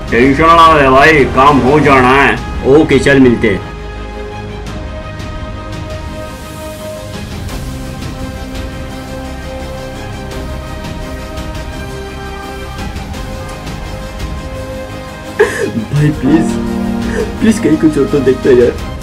Tension ना ले भाई, काम हो जाना है। ओके चल मिलते हैं। भाई प्लीज प्लीज कहीं कुछ और तो देखता यार।